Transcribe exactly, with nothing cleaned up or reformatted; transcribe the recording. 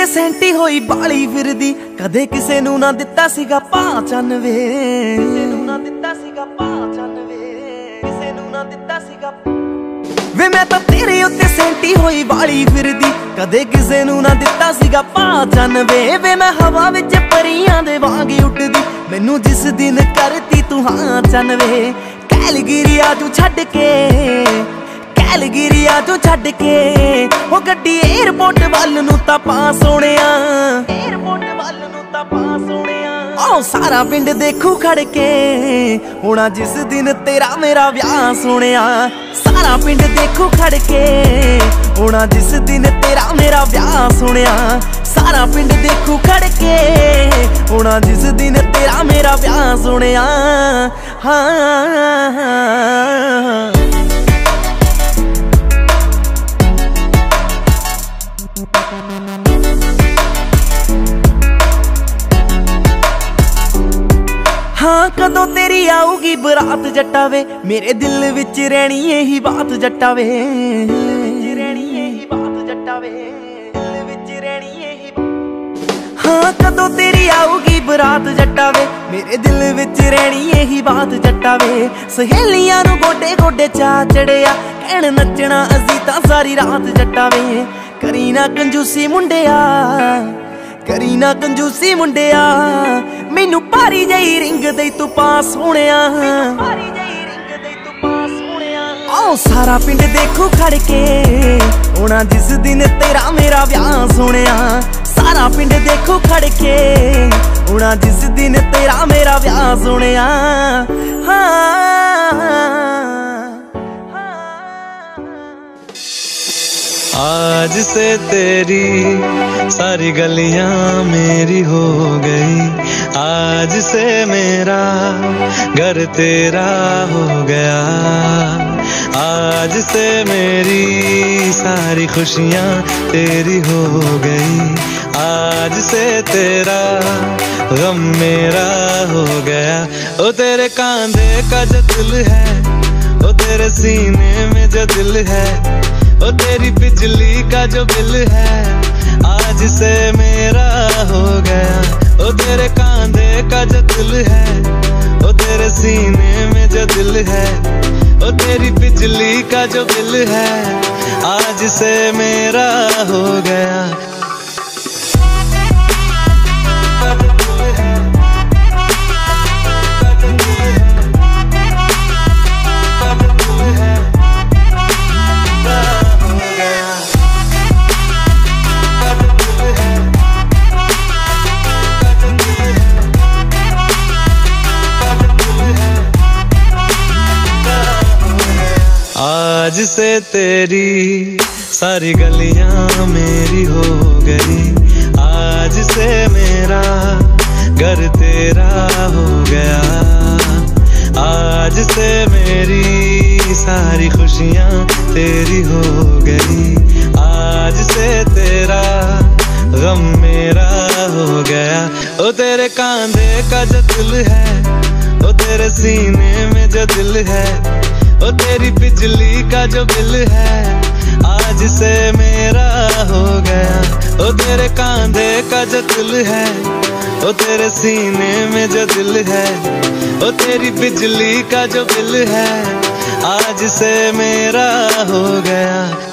उत्ते सैंटी होई बाली फिरदी, कदे किसे नू ना दिता सीगा पहचान वे, किसे नू ना दिता सीगा पहचान वे, किसे नू ना दिता सीगा वे। मैं तां तेरे उत्ते सैंटी होई बाली फिरदी, कदे किसे नू ना दिता सीगा पहचान वे। वे मैं हवा विच परियां दे वांग उड़दी, मैनू जिस दिन करती तू हाँ चन वे। कैलगिरिया तू छड्ड के, कैलगिरिया तू छड्ड के, ओ गड्डी एयरपोर्ट वल नू तां पा सोहणिया, एयरपोर्ट वल नू तां पा सोहणिया। ओ सारा पिंड देखू खड़ के, होना जिस दिन तेरा मेरा ब्याह सोहणिया। सारा पिंड देखू खड़ के, होना जिस दिन तेरा मेरा ब्याह सोहणिया। सारा पिंड देखू खड़ के, होना जिस दिन तेरा मेरा ब्याह सोहणिया। हाँ हाँ कदों तेरी आऊगी बरात जट्टा वे, मेरे दिल विच रहनी यही बात जट्टा वे, रहनी यही बात जट्टा वे, दिल विच रहनी यही। हाँ कदों तेरी आऊगी बरात जट्टा वे, मेरे दिल विच रहनी यही बात जट्टा वे। सहेलियां नू गोडे गोडे चा चढ़िया, कहण नचना असीं तां सारी रात जट्टा वे। करी ना कंजूसी मुंडिया, करी ना कंजूसी मुंडिया, मैनू भारी जही रिंग दे तू पास होणिया, भारी जही रिंग दे तू पास होणिया। आओ सारा पिंड देखू खड़ के, होना जिस दिन तेरा मेरा ब्याह सोहणिया। सारा पिंड देखू खड़ के, होना जिस दिन तेरा मेरा ब्याह सोहणिया। आज से तेरी सारी गलियां मेरी हो गई, आज से मेरा घर तेरा हो गया। आज से मेरी सारी खुशियां तेरी हो गई, आज से तेरा गम मेरा हो गया। ओ तेरे कांधे का जो दिल है, ओ तेरे सीने में जो दिल है, ओ तेरी बिजली का जो बिल है, आज से मेरा हो गया। ओ तेरे कांधे का जो दिल है, ओ तेरे सीने में जो दिल है, ओ तेरी बिजली का जो बिल है, आज से मेरा हो गया। आज से तेरी सारी गलियां मेरी हो गई, आज से मेरा घर तेरा हो गया। आज से मेरी सारी खुशियां तेरी हो गई, आज से तेरा गम मेरा हो गया। ओ तेरे कांधे का जो दिल है, ओ तेरे सीने में जो दिल है, ओ तेरी बिजली का जो बिल है, आज से मेरा हो गया। ओ तेरे कांधे का जो दिल है, ओ तेरे सीने में जो दिल है, ओ तेरी बिजली का जो बिल है, आज से मेरा हो गया।